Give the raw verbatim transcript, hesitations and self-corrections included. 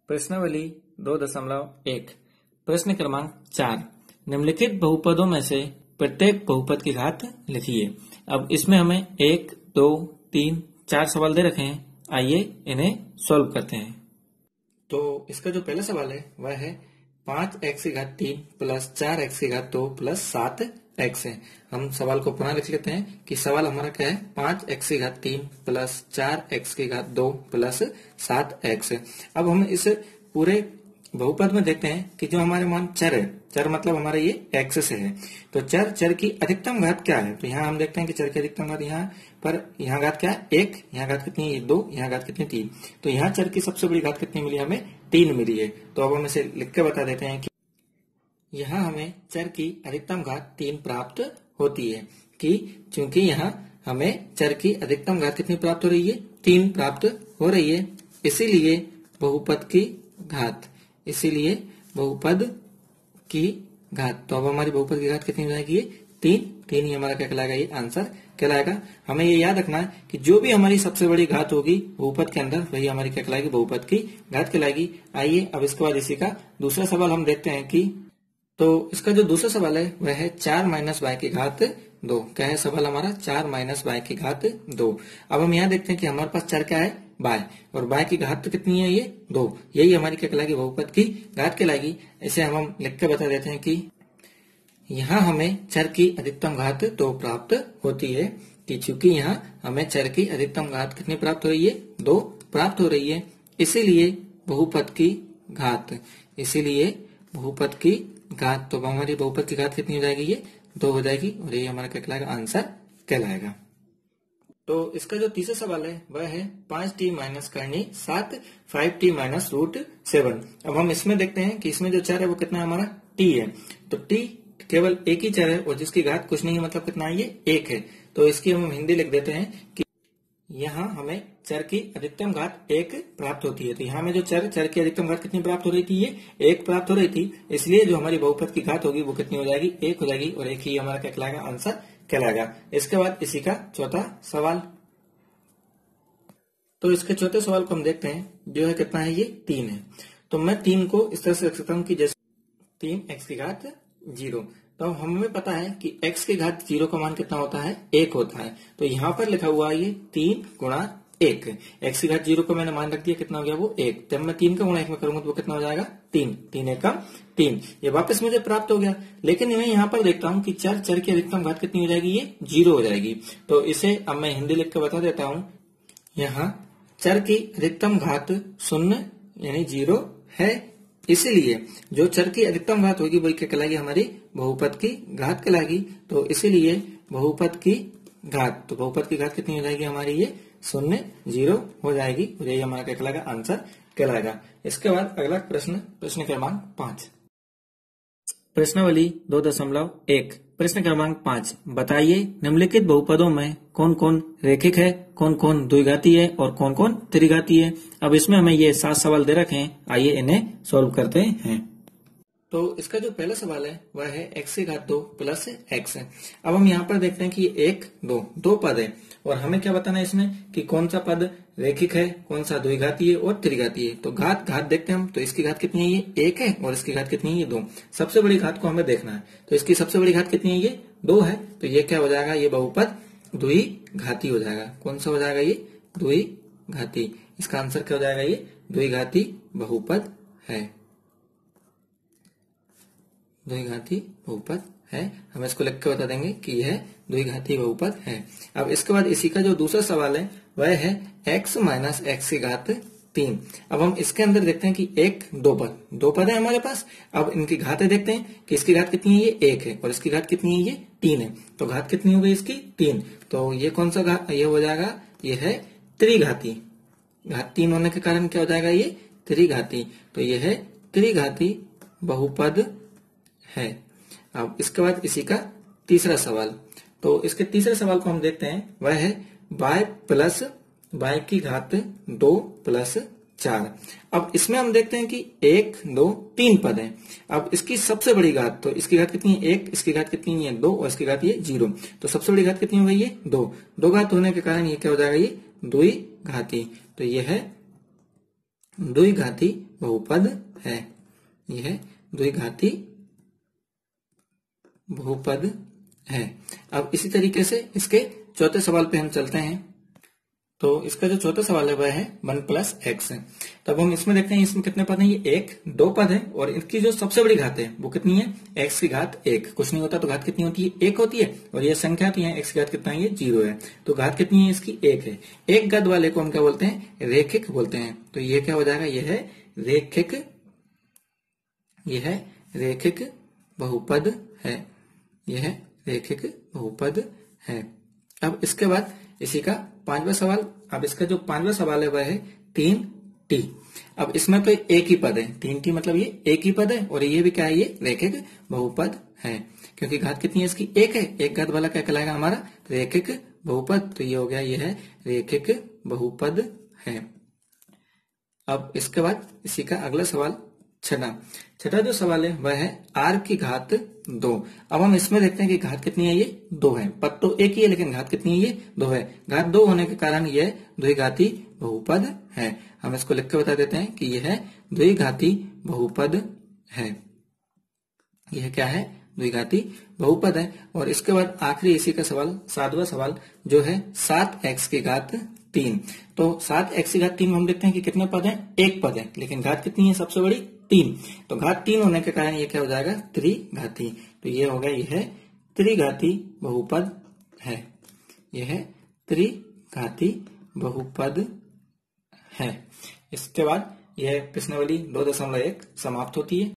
प्रश्नावली दो दशमलव एक प्रश्न क्रमांक चार निम्नलिखित बहुपदों में से प्रत्येक बहुपद की घात लिखिए। अब इसमें हमें एक दो तीन चार सवाल दे रखे हैं, आइए इन्हें सॉल्व करते हैं। तो इसका जो पहला सवाल है वह है पांच एक्स की घात तीन प्लस चार एक्स की घात दो प्लस सात एक्स है। हम सवाल को पुनः लिख लेते हैं कि सवाल हमारा क्या है, पांच एक्स की घात तीन प्लस चार एक्स की घात दो प्लस सात एक्स है। अब हम इस पूरे बहुपद में देखते हैं कि जो हमारे मान चर है, चर मतलब हमारा ये एक्स से है, तो चर चर की अधिकतम घात क्या है। तो यहाँ हम देखते हैं कि चर की अधिकतम घात यहाँ पर यहाँ घात क्या है एक, यहाँ घात कितनी है दो, यहाँ घात कितनी तीन। तो यहाँ चर की सबसे बड़ी घात कितनी मिली, हमें तीन मिली है। तो अब हम इसे लिख के बता देते हैं कि यहाँ हमें चर की अधिकतम घात तीन प्राप्त होती है कि चूंकि यहाँ हमें चर की अधिकतम घात कितनी प्राप्त हो रही है, तीन प्राप्त हो रही है, इसीलिए बहुपद की घात इसीलिए बहुपद की घात तो अब हमारी बहुपद की घात कितनी हो जाएगी, तीन। तीन ही हमारा क्या कहलाएगा, ये आंसर कहलाएगा। हमें ये याद रखना है कि जो भी हमारी सबसे बड़ी घात होगी बहुपद के अंदर वही हमारी क्या कहलाएगी, बहुपद की घात कहलाएगी। आइए अब इसके बाद इसी का दूसरा सवाल हम देखते हैं कि तो इसका जो दूसरा सवाल है वह है चार माइनस वाई की घात दो। क्या है सवाल हमारा, चार माइनस वाई की घात दो। अब हम यहाँ देखते हैं कि हमारे पास चर क्या है, बाय, और बाय की घात तो कितनी है, ये दो। यही हमारी क्या कहलाएगी, बहुपद की घात कहलाएगी। इसे हम हम लिख के बता देते हैं कि यहाँ हमें चर की अधिकतम घात दो प्राप्त होती है कि चूंकि यहाँ हमें चर की अधिकतम घात कितनी प्राप्त हो रही है, दो प्राप्त हो रही है, इसीलिए बहुपद की घात इसीलिए बहुपद की घात तो हमारी बहुपद की घात कितनी हो जाएगी, ये दो हो जाएगी, और ये हमारा क्या कहलाएगा, आंसर कहलाएगा। तो इसका जो तीसरा सवाल है वह है पांच टी माइनस करनी सात five T minus root seven. अब हम इसमें देखते हैं कि इसमें जो चर है वो कितना है, हमारा टी है। तो टी केवल एक ही चर है और जिसकी घात कुछ नहीं है, मतलब कितना है, ये एक है। तो इसकी हम हिंदी लिख देते हैं कि यहाँ हमें चर की अधिकतम घात एक प्राप्त होती है। तो यहाँ में जो चर चर की अधिकतम घात कितनी प्राप्त हो रही थी, ये एक प्राप्त हो रही थी, इसलिए जो हमारी बहुपद की घात होगी वो कितनी हो जाएगी, एक हो जाएगी, और एक ही हमारा क्या कहलाएगा, आंसर कहलाएगा। इसके बाद इसी का चौथा सवाल, तो इसके चौथे सवाल को हम देखते हैं, जो है कितना है, ये तीन है। तो मैं तीन को इस तरह से लिख सकता हूँ कि जैसे तीन एक्स की घात जीरो। तो हमें पता है कि x की घात जीरो का मान कितना होता है, एक होता है। तो यहाँ पर लिखा हुआ है ये तीन गुणा एक। x की घात जीरो को मैंने मान रख दिया, कितना हो गया, वो एक। जब मैं तीन का गुणा एक में करूंगा तो वो कितना हो जाएगा, तीन। तीन एक का तीन, ये वापस मुझे प्राप्त हो गया। लेकिन मैं यहाँ पर देखता हूँ कि चर चर की अधिकतम घात कितनी हो जाएगी, ये जीरो हो जाएगी। तो इसे अब मैं हिंदी लिख कर बता देता हूँ। यहाँ चर की अधिकतम घात शून्य यानी जीरो है, इसीलिए जो चर की अधिकतम घात होगी वही क्या कहलाएगी, हमारी बहुपद की घात कहलाएगी। तो इसीलिए बहुपद की घात तो बहुपद की घात कितनी हो जाएगी, हमारी ये शून्य जीरो हो जाएगी, और यही हमारा क्या कहलाएगा, आंसर कहलाएगा। इसके बाद अगला प्रश्न, प्रश्न क्रमांक पांच प्रश्नावली दो दशमलव एक प्रश्न क्रमांक पांच बताइए निम्नलिखित बहुपदों में कौन कौन रेखिक है, कौन कौन द्विघाती है और कौन कौन त्रिघाती है। अब इसमें हमें ये सात सवाल दे रखे हैं, आइए इन्हें सॉल्व करते हैं। तो इसका जो पहला सवाल है वह है x की घात दो प्लस एक्स है। अब हम यहाँ पर देखते हैं कि एक दो दो पद है, और हमें क्या बताना है इसमें कि कौन सा पद रेखिक है, कौन सा द्विघाती है और त्रिघाती है। तो घात घात देखते हैं हम, तो इसकी घात कितनी है, ये एक है, और इसकी घात कितनी है, ये दो। सबसे बड़ी घात को हमें देखना है, तो इसकी सबसे बड़ी घात कितनी है, ये दो है। तो ये क्या हो जाएगा, ये बहुपद द्विघाती हो जाएगा। कौन सा हो जाएगा, ये द्विघाती। इसका आंसर क्या हो जाएगा, ये द्विघाती बहुपद है, द्विघाती बहुपद है। हम इसको लिख के बता देंगे कि यह द्विघाती बहुपद है। अब इसके बाद इसी का जो दूसरा सवाल है वह है x माइनस एक्स की घात तीन। अब हम इसके अंदर देखते हैं कि एक दो पद दो पद है हमारे पास। अब इनकी घातें देखते हैं कि इसकी घात कितनी है, ये एक है, और इसकी घात कितनी है, ये तीन है। तो घात कितनी हो गई इसकी, तीन। तो ये कौन सा घात, ये हो जाएगा, ये है त्रिघाती। घात तीन होने के कारण क्या हो जाएगा, ये त्रिघाती। तो ये है त्रिघाती बहुपद है। अब इसके बाद इसी का तीसरा सवाल, तो इसके तीसरे सवाल को हम देखते हैं, वह है बाय प्लस बाय की घात दो प्लस चार। अब इसमें हम देखते हैं कि एक दो तीन पद हैं। अब इसकी सबसे बड़ी घात, तो इसकी घात कितनी है, एक, इसकी घात कितनी है, दो, और इसकी घात ये जीरो। तो सबसे बड़ी घात कितनी हो गई, ये दो। दो घात होने के कारण ये क्या हो जाएगा, ये द्विघाती। तो ये है द्विघाती बहुपद है। यह द्विघाती बहुपद है। अब इसी तरीके से इसके चौथे सवाल पे हम चलते हैं। तो इसका जो चौथा सवाल है वह है वन प्लस एक्स। तब हम इसमें देखते हैं इसमें कितने पद हैं। ये एक दो पद है और इनकी जो सबसे बड़ी घात है वो कितनी है, एक्स की घात एक। कुछ नहीं होता तो घात कितनी होती है, एक होती है। और ये संख्या तो है एक्स की घात कितना है, ये जीरो है। तो घात कितनी है इसकी, एक है। एक घात वाले को हम क्या बोलते हैं, रेखिक बोलते हैं। तो ये क्या हो जाएगा, यह है रेखिक, यह रेखिक बहुपद है। यह रेखिक बहुपद है। अब इसके बाद इसी का पांचवा सवाल। अब इसका जो पांचवा सवाल है वह है तीन टी। अब इसमें तो एक ही पद है, तीन टी मतलब ये एक ही पद है और ये भी क्या है, ये रेखिक बहुपद है। क्योंकि घात कितनी है इसकी, एक है। एक घात वाला क्या कहलाएगा हमारा, रेखिक बहुपद। तो ये हो गया, ये है रेखिक बहुपद है। अब इसके बाद इसी का अगला सवाल छठा। छठा जो सवाल है वह है आर की घात दो। अब हम इसमें देखते हैं कि घात कितनी है, ये दो है। पद तो एक ही है लेकिन घात कितनी है, ये दो है। घात दो होने के कारण यह द्विघाती बहुपद है। हम इसको लिख के बता देते हैं कि यह द्विघाती बहुपद है। यह क्या है, द्विघाती बहुपद है। और इसके बाद आखिरी इसी का सवाल, सातवां सवाल जो है सात एक्स की घात तीन। तो सात एक्स की घात तीन में हम देखते हैं कि कितने पद हैं, एक पद है। लेकिन घात कितनी है सबसे बड़ी, तीन। तो घात तीन होने के कारण ये क्या हो जाएगा, त्रिघाती। तो ये होगा, यह त्रिघाती बहुपद है। यह त्रिघाती बहुपद है। इसके बाद यह प्रश्नावली दो दशमलव एक समाप्त होती है।